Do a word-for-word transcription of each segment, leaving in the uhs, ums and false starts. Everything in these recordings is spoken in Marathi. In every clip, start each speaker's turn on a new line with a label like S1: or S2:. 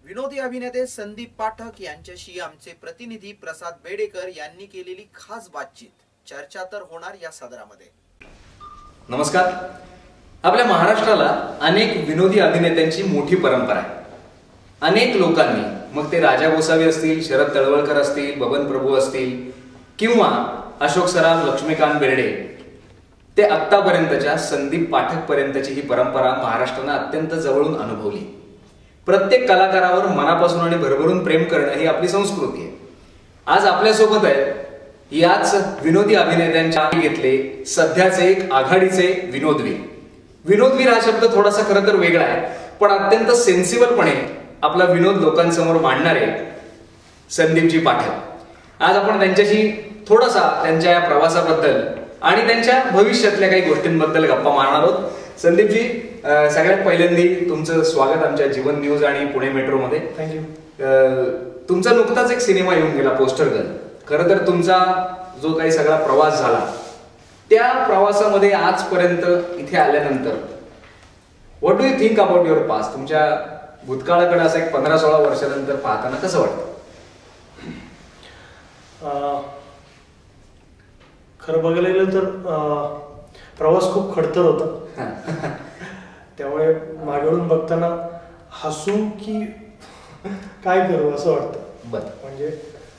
S1: विनोदी अभिनेते संदीप पाठक यांच्याशी आमचे प्रतिनिधी प्रसाद बेडेकर यांनी केलेली खास बातचीत. चर्चा तर होणार या सदरामध्ये.
S2: नमस्कार. आपल्या महाराष्ट्राला अनेक विनोदी अभिनेत्यांची मोठी परंपरा आहे. अनेक लोकांनी, मग ते राजा गोसावी असतील, शरद तळवळकर असतील, बबन प्रभू असतील किंवा अशोक सराफ, लक्ष्मीकांत बेर्डे, ते आत्तापर्यंतच्या संदीप पाठक पर्यंतची ही परंपरा महाराष्ट्रानं अत्यंत जवळून अनुभवली. प्रत्येक कलाकारावर मनापासून आणि भरभरून प्रेम करणं ही आपली संस्कृती आहे. आज आपल्यासोबत आहेत याच विनोदी अभिनेत्यांच्या घेतले सध्याचे एक आघाडीचे विनोदवीर. विनोदवीर हा शब्द थोडासा खरं तर वेगळा आहे, पण अत्यंत सेन्सिबलपणे आपला विनोद लोकांसमोर मांडणारे संदीपजी पाठक. आज आपण त्यांच्याशी थोडासा त्यांच्या या प्रवासाबद्दल आणि त्यांच्या भविष्यातल्या काही गोष्टींबद्दल गप्पा मारणार आहोत. संदीपजी, सगळ्यात पहिल्यांदा तुमचं स्वागत आमच्या जीवन न्यूज आणि पुणे मेट्रो मध्ये.
S3: थँक्यू.
S2: तुमचा नुकताच एक सिनेमा येऊन गेला, पोस्टर गर्ल. खरं तर तुमचा जो काही सगळा प्रवास झाला त्या प्रवासामध्ये आजपर्यंत इथे आल्यानंतर what do you think about your past? तुमच्या भूतकाळाकडे असं एक पंधरा सोळा वर्षानंतर पाहताना कसं वाटतं?
S3: खरं बघायला गेलं तर प्रवास खूप खडतर होता. त्यामुळे मागेवरून बघताना हसून की काय करू असं वाटतं. म्हणजे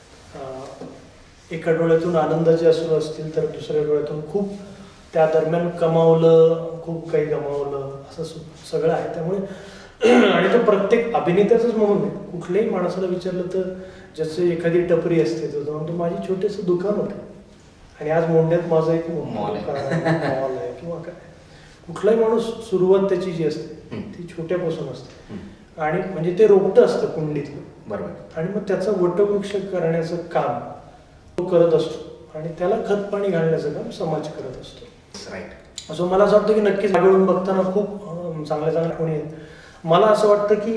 S3: एका डोळ्यातून आनंदाचे अश्रू असतील तर दुसऱ्या डोळ्यातून खूप त्या दरम्यान कमावलं, खूप काही गमावलं असं सगळं आहे. त्यामुळे आणि तो प्रत्येक अभिनेत्याचंच म्हणून नाही, कुठल्याही माणसाला विचारलं तर जसं एखादी टपरी असते तर म्हणतो माझी छोटेसं दुकान होतं आणि आज मोंढ्यात माझं एक मॉल आहे किंवा काय. कुठलाही माणूस सुरुवात त्याची जी असते ती छोट्यापासून असते आणि म्हणजे ते रोपटं असतं कुंडीतलं. बरोबर. आणि मग त्याचा वटवृक्ष करण्याचं काम तो करत असतो आणि त्याला खत पाणी घालण्याचं काम समाज करत असतो. राईट. असं मला असं वाटतं की नक्कीच मागेवरून बघताना खूप चांगल्या चांगल्या आठवणी आहेत. मला असं वाटतं की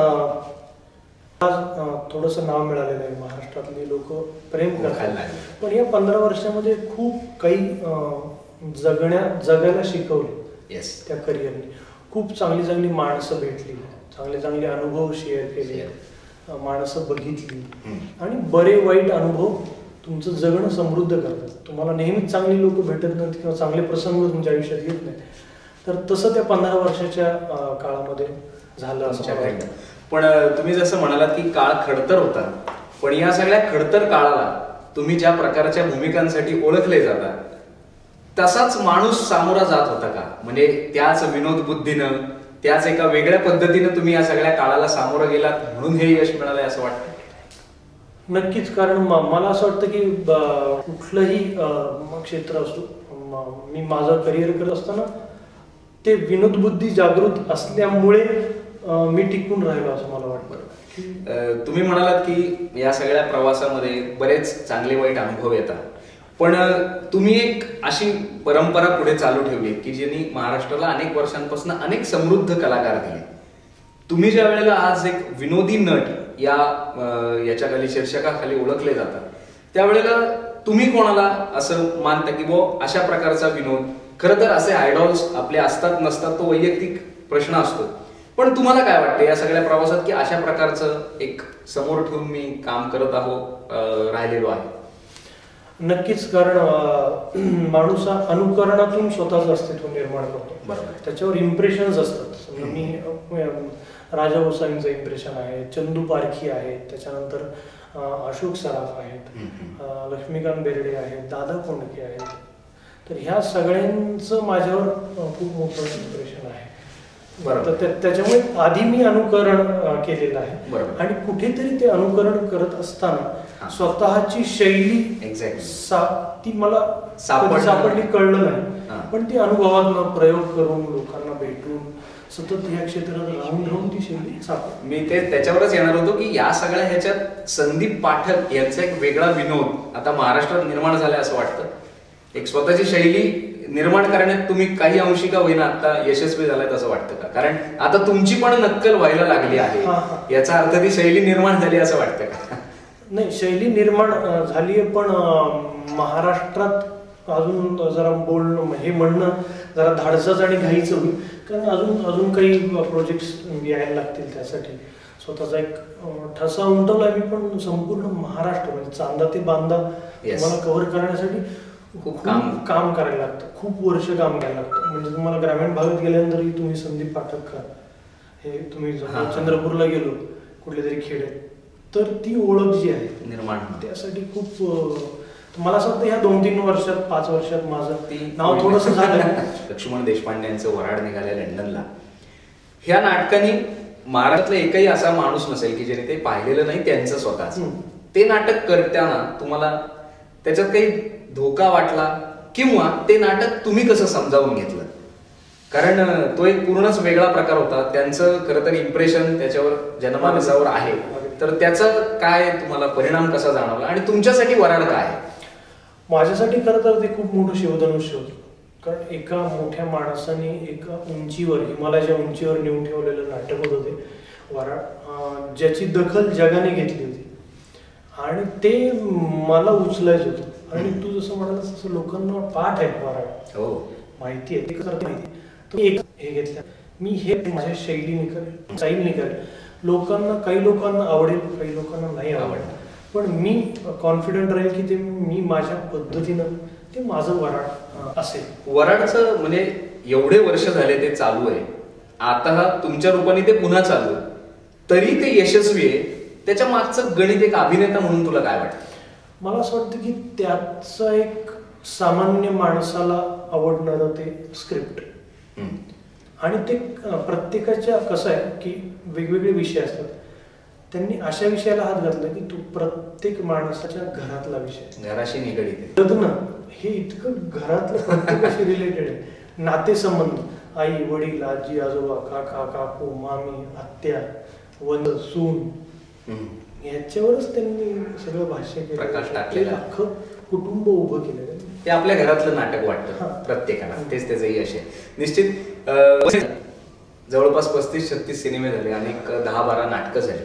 S3: आज थोडंसं नाव मिळालेलं आहे, महाराष्ट्रातली लोक प्रेम करतात, पण या पंधरा वर्षामध्ये खूप काही जगण्या जगायला शिकवले. त्या करिअरने खूप चांगली चांगली माणसं भेटली, चांगले चांगले अनुभव शेअर केले, माणसं बघितली आणि बरे वाईट अनुभव तुमचं जगणं समृद्ध करतात. तुम्हाला नेहमीच चांगली लोक भेटत नाहीत किंवा चांगले प्रसंग तुमच्या आयुष्यात येत नाही, तर तसं त्या पंधरा वर्षाच्या काळामध्ये झालं असं.
S2: पण तुम्ही जसं म्हणालात की काळ खडतर होता, पण या सगळ्या खडतर काळाला तुम्ही ज्या प्रकारच्या भूमिकांसाठी ओळखले जाता तसाच माणूस सामोरा जात होता का? म्हणजे त्याच विनोद बुद्धीनं, त्याच एका वेगळ्या पद्धतीनं तुम्ही या सगळ्या काळाला सामोरं गेलात म्हणून हे यश मिळालंय असं वाटतं?
S3: नक्कीच. कारण मला असं वाटतं की कुठलंही क्षेत्र असो, मी माझं करिअर करत असताना ते विनोद बुद्धी जागृत असल्यामुळे मी टिकून राहिलो असं मला वाटतं.
S2: तुम्ही म्हणालात की या सगळ्या प्रवासामध्ये बरेच चांगले वाईट अनुभव येतात, पण तुम्ही एक अशी परंपरा पुढे चालू ठेवली की ज्यांनी महाराष्ट्राला अनेक वर्षांपासून अनेक समृद्ध कलाकार दिले. तुम्ही ज्या वेळेला आज एक विनोदी नट या याच्या खाली शीर्षकाखाली ओळखले जातात, त्यावेळेला तुम्ही कोणाला असं मानता की वो अशा प्रकारचा विनोद? खरं तर असे आयडॉल्स आपले असतात नसतात तो वैयक्तिक प्रश्न असतो, पण तुम्हाला काय वाटतं या सगळ्या प्रवासात की अशा प्रकारचं एक समोर ठेवून मी काम करत आहो राहिलेलो आहे?
S3: नक्कीच. कारण माणूस हा अनुकरणातून स्वतःच अस्तित्व निर्माण करतो. बरोबर. त्याच्यावर इम्प्रेशन्स असतात. मी राजा गोसावींचं इम्प्रेशन आहे, चंदू पारखी आहेत, त्याच्यानंतर अशोक सराफ आहेत, लक्ष्मीकांत बेर्डे आहेत, दादा कोंडके आहेत. तर ह्या सगळ्यांचं माझ्यावर खूप मोठं इम्प्रेशन आहे. तर त्याच्यामुळे आधी मी अनुकरण केलेलं आहे आणि कुठेतरी ते अनुकरण करत असताना स्वतःची शैली ती मला सापडली कळलं नाही, पण ती अनुभवातून प्रयोग करून लोकांना भेटून सतत या क्षेत्रात राहून राहून ती शैली सापड.
S2: मी ते त्याच्यावरच येणार होतो की या सगळ्या ह्याच्यात संदीप पाठक यांचा एक वेगळा विनोद आता महाराष्ट्रात निर्माण झालाय असं वाटतं. एक स्वतःची शैली निर्माण करण्यात तुम्ही काही अंशी का होईना आता यशस्वी झालाय असं वाटतं का? कारण आता तुमची पण नक्कल व्हायला लागली आहे, याचा अर्थ ती शैली निर्माण झाली असं वाटतं का?
S3: नाही, शैली निर्माण झाली आहे, पण महाराष्ट्रात अजून जरा बोलणं हे म्हणणं जरा धाडसच आणि घाईचं होईल, कारण अजून अजून काही प्रोजेक्ट्स यायला लागतील त्यासाठी. स्वतःचा एक अं, ठसा उमटवलाय मी, पण संपूर्ण महाराष्ट्र म्हणजे चांदा ते बांदा
S2: Yes.
S3: मला कव्हर करण्यासाठी
S2: खूप काम
S3: काम करायला लागतं, खूप वर्ष काम करायला लागतं. म्हणजे तुम्हाला ग्रामीण भागात गेल्यानंतरही तुम्ही संदीप पाठक हे तुम्ही जर
S2: हा.
S3: चंद्रपूरला गेलो कुठल्या तरी खेड्यात, तर ती ओळख जी आहे
S2: निर्माण होते.
S3: त्यासाठी खूप अं, मला असं वाटतं ह्या दोन तीन वर्षात पाच वर्षात माझं
S2: ती
S3: नाव थोडंसं झालं.
S2: लक्ष्मण देशपांडे यांचं वराड निघाले लंडनला. ह्या नाटकाने महाराष्ट्रातला एकही असा माणूस नसेल की ज्याने ते पाहिलेलं नाही त्यांचं स्वतःच.
S3: हम्म.
S2: ते नाटक करताना तुम्हाला त्याच्यात काही धोका वाटला किंवा ते नाटक तुम्ही कसं समजावून घेतलं? कारण अं, तो एक पूर्णच वेगळा प्रकार होता. त्यांचं खरं तर इम्प्रेशन त्याच्यावर जनमानसावर आहे, तर त्याचा काय तुम्हाला परिणाम कसा जाणवला आणि तुमच्यासाठी वराड काय आहे?
S3: माझ्यासाठी खरं तर ते खूप मोठं शिवधनुष्य होतं. कारण एका मोठ्या माणसाने एका उंचीवर, हिमालयाच्या उंचीवर नेऊन ठेवलेलं नाटक होतं ते वराड, अं, ज्याची दखल जगाने घेतली होती आणि ते मला उचलायचं होतं. आणि तू जसं म्हणालास तसं लोकांना पाठ आहे वराड,
S2: हो
S3: माहिती आहे, ते कसं माहिती आहे. तुम्ही एक हे घेतलं, मी हे माझ्या शैलीने करेल, स्टाईलने करेल. लोकांना, काही लोकांना आवडेल, काही लोकांना नाही आवडेल, पण मी कॉन्फिडंट राहील की ते मी माझ्या पद्धतीनं ते माझं वराड अं, असेल.
S2: वराडचं म्हणजे एवढे वर्ष झाले ते चालू आहे, आता तुमच्या रूपाने ते पुन्हा चालू आहे, तरी ते यशस्वी आहे. त्याच्या मागचं गणित एक अभिनेता म्हणून तुला काय वाटतं?
S3: मला असं वाटतं की त्याचं एक सामान्य माणसाला आवडणारं ते स्क्रिप्ट, आणि ते अं, प्रत्येकाच्या कसं आहे की वेगवेगळे विषय असतात. त्यांनी अशा विषयाला हात घातला की तो प्रत्येक माणसाच्या घरातला विषय,
S2: घराशी निगडीत आहे.
S3: लग्न हे इतकं घरातलं प्रत्येकाशी रिलेटेड आहे. नातेसंबंध, आई वडील, आजी आजोबा, काका काकू, मामी, आत्या, वंद, सून, याच्यावरच त्यांनी सगळं भाष्य केलं,
S2: प्रकाश टाकलेला.
S3: अख्खं कुटुंब उभं केलेलं.
S2: ते आपल्या घरातलं नाटक
S3: हा.
S2: वाटतं प्रत्येकाला, तेच त्याचं यश आहे निश्चित. अं, जवळपास पस्तीस छत्तीस सिनेमे झाले आणि एक दहा बारा नाटकं झाली.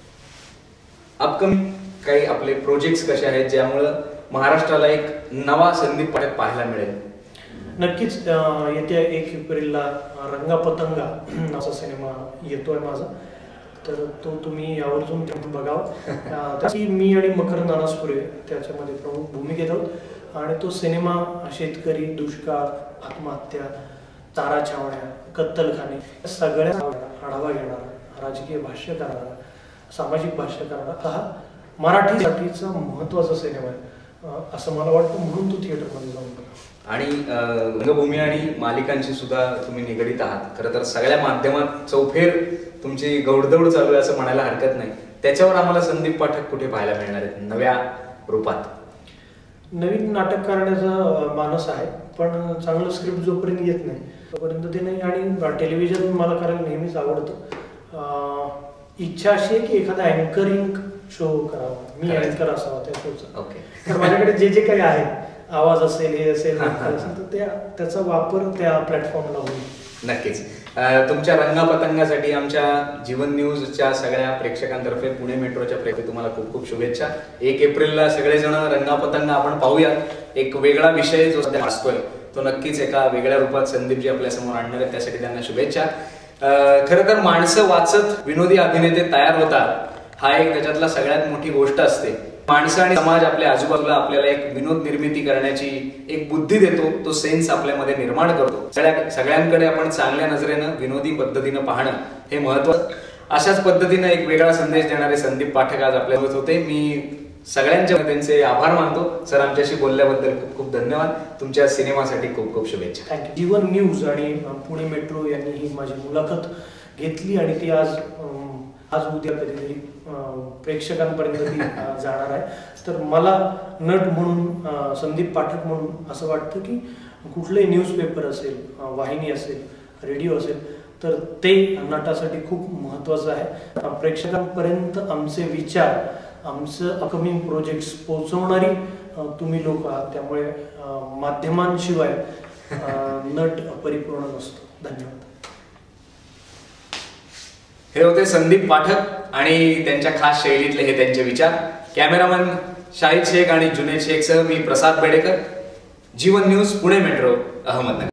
S2: अपकमिंग काही आपले प्रोजेक्ट्स कसे आहेत ज्यामुळं महाराष्ट्राला एक नवा संदीप पाठक पाहायला मिळेल?
S3: नक्कीच अं, येत्या एक एप्रिलला अं, रंगापतंगा असा सिनेमा येतोय माझा, तर तो तुम्ही आवर्जून बघावा. अं, त्याची मी आणि मकर नानासपुरे त्याच्यामध्ये प्रमुख भूमिकेत आहोत. आणि तो सिनेमा शेतकरी, दुष्काळ, आत्महत्या, चारा छावण्या, कत्तलखाने सगळ्या आढावा घेणारा, राजकीय भाष्य करणारा, सामाजिक भाष्य करणारा हा मराठीसाठीचा महत्वाचा सिनेमा आहे अं, असं मला वाटतं. म्हणून तो थिएटरमध्ये जाऊन बघा.
S2: आणि अं, रंगभूमी आणि मालिकांशी सुद्धा तुम्ही निगडीत आहात. खरं तर सगळ्या माध्यमात चौफेर तुमची गौडदौड चालू आहे असं म्हणायला हरकत नाही. त्याच्यावर आम्हाला संदीप पाठक कुठे पाहायला मिळणार आहेत नव्या रूपात?
S3: नवीन नाटक करण्याचा अं, मानस आहे, पण चांगलं स्क्रिप्ट जोपर्यंत येत नाही तोपर्यंत ते नाही. आणि टेलिव्हिजन मला करायला नेहमीच आवडतं. अं, इच्छा अशी आहे की एखादा अँकरिंग शो करावा, मी
S2: करायचं.
S3: अँकर असावा त्या शोचा.
S2: ओके.
S3: तर माझ्याकडे जे जे काही आहे, आवाज असेल, हे असेल, नाटक असेल, तर त्या त्याचा वापर त्या प्लॅटफॉर्मला होईल.
S2: नक्कीच. अं, तुमच्या रंगापतंगासाठी आमच्या जीवन न्यूजच्या सगळ्या प्रेक्षकांतर्फे, पुणे मेट्रोच्या प्रेक्षक तुम्हाला खूप खूप शुभेच्छा. एक एप्रिलला सगळेजण रंगापतंग आपण पाहूयात. एक वेगळा विषय जो सध्या असतोय तो नक्कीच एका वेगळ्या रूपात संदीपजी आपल्या समोर आणणार आहेत, त्यासाठी त्यांना शुभेच्छा. खरं तर माणसं वाचत विनोदी अभिनेते तयार होतात, हा एक त्याच्यातला सगळ्यात मोठी गोष्ट असते. माणसं आणि समाज आपल्या आजूबाजूला आपल्याला एक विनोद निर्मिती करण्याची एक बुद्धी देतो, तो सेन्स आपल्यामध्ये निर्माण करतो. सगळ्या सगळ्यांकडे आपण चांगल्या नजरेनं विनोदी पद्धतीनं पाहणं हे महत्वाचं. अशाच पद्धतीनं एक वेगळा संदेश देणारे संदीप पाठक आज आपल्यासोबत होते. मी सगळ्यांच्या त्यांचे आभार मानतो. सर, आमच्याशी बोलल्याबद्दल खूप खूप धन्यवाद. तुमच्या सिनेमासाठी खूप खूप शुभेच्छा.
S3: थँक्यू. जीवन न्यूज आणि पुणे मेट्रो यांनी ही माझी मुलाखत घेतली आणि ती आज अं, आज उद्या कधीतरी अं, प्रेक्षकांपर्यंत ती अं, जाणार आहे. तर मला नट म्हणून, अं, संदीप पाठक म्हणून असं वाटतं की कुठलंही न्यूजपेपर असेल, अं, वाहिनी असेल, रेडिओ असेल, तर ते नटासाठी खूप महत्त्वाचं आहे. अं, प्रेक्षकांपर्यंत आमचे विचार, आमचं अपकमिंग प्रोजेक्ट्स पोहोचवणारी अं, तुम्ही लोक आहात. त्यामुळे अं, माध्यमांशिवाय अं, नट परिपूर्ण नसतो. धन्यवाद.
S2: हे होते संदीप पाठक आणि त्यांच्या खास शैलीतले हे त्यांचे विचार. कॅमेरामन शाहिद शेख आणि जुनेद शेख सह मी प्रसाद बेडेकर. Jeevan news, Pune metro, Ahmednagar.